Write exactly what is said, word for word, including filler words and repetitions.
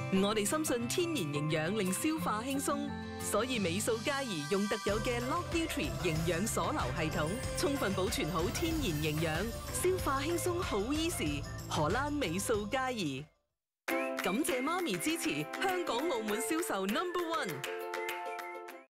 我哋深信天然營養令消化輕鬆，所以美素佳怡用特有嘅 Log Nutri 營養鎖流系統，充分保存好天然營養，消化輕鬆好 easy。荷蘭美素佳怡，感謝媽咪支持香港澳門銷售 number one。